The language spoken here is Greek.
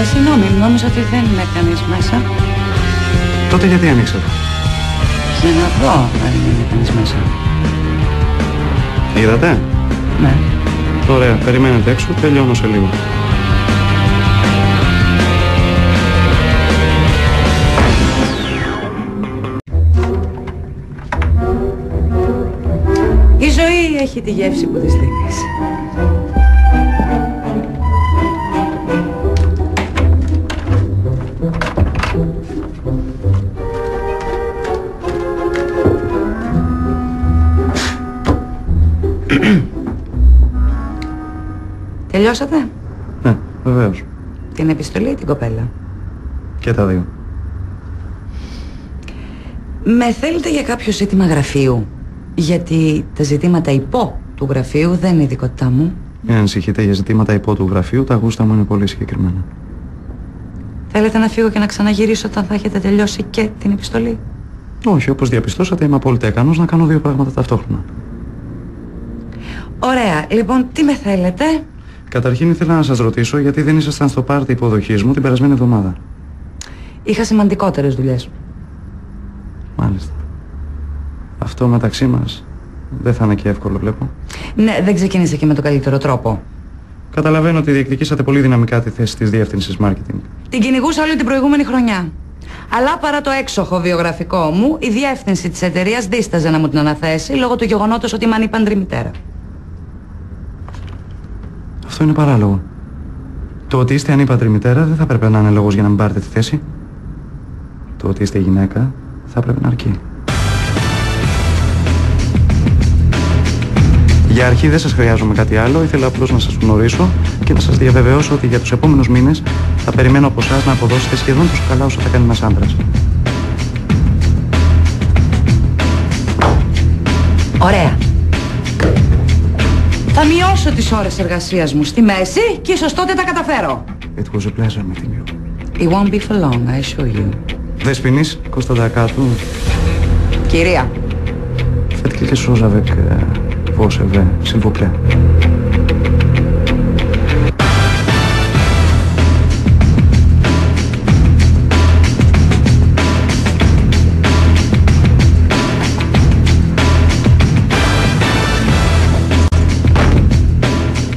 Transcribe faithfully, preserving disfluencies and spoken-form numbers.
Ε, συγγνώμη, νόμιζα ότι δεν είναι κανείς μέσα. Τότε γιατί ανοίξατε? Για να δω αν είναι κανείς μέσα. Είδατε? Ναι. Ωραία, περιμένετε έξω, τελειώνω σε λίγο. Η ζωή έχει τη γεύση που της δίνεις. Τελειώσατε? Ναι, βεβαίως. Την επιστολή ή την κοπέλα? Και τα δύο. Με θέλετε για κάποιο ζήτημα γραφείου? Γιατί τα ζητήματα υπό του γραφείου δεν είναι ειδικότητά μου. Μην ανησυχείτε, για ζητήματα υπό του γραφείου τα γούστα μου είναι πολύ συγκεκριμένα. Θέλετε να φύγω και να ξαναγυρίσω όταν θα έχετε τελειώσει και την επιστολή? Όχι, όπως διαπιστώσατε είμαι απόλυτα ικανός να κάνω δύο πράγματα ταυτόχρονα. Ωραία, λοιπόν, τι με θέλετε? Καταρχήν ήθελα να σας ρωτήσω γιατί δεν ήσασταν στο πάρτι υποδοχής μου την περασμένη εβδομάδα. Είχα σημαντικότερες δουλειές. Μάλιστα. Αυτό μεταξύ μας δεν θα είναι και εύκολο, βλέπω. Ναι, δεν ξεκίνησε και με τον καλύτερο τρόπο. Καταλαβαίνω ότι διεκδικήσατε πολύ δυναμικά τη θέση της διεύθυνσης marketing. Την κυνηγούσα όλη την προηγούμενη χρονιά. Αλλά παρά το έξοχο βιογραφικό μου, η διεύθυνση της εταιρείας δίσταζε να μου την αναθέσει λόγω του γεγονότος ότι είμαι ανήπαντρη μητέρα. Αυτό είναι παράλογο. Το ότι είστε ανήπαντρη μητέρα δεν θα πρέπει να είναι λόγος για να μην πάρετε τη θέση. Το ότι είστε γυναίκα θα πρέπει να αρκεί. Για αρχή δεν σας χρειάζομαι κάτι άλλο, ήθελα απλώς να σας γνωρίσω και να σας διαβεβαιώσω ότι για τους επόμενους μήνες θα περιμένω από εσάς να αποδώσετε σχεδόν τόσο καλά όσο θα κάνει ένας άντρας. Ωραία. Θα μειώσω τις ώρες εργασίας μου στη μέση και ίσως τότε τα καταφέρω. It was a pleasure meeting you. It won't be for long, I assure you. Δεσποινής, Κωνσταντακάτου. Κυρία. Faites quelque chose avec euh, vos cheveux, s'il vous plaît.